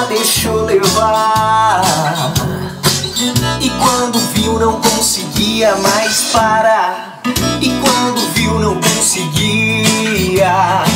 deixou levar. E quando viu não conseguia mais parar. E quando viu não conseguia.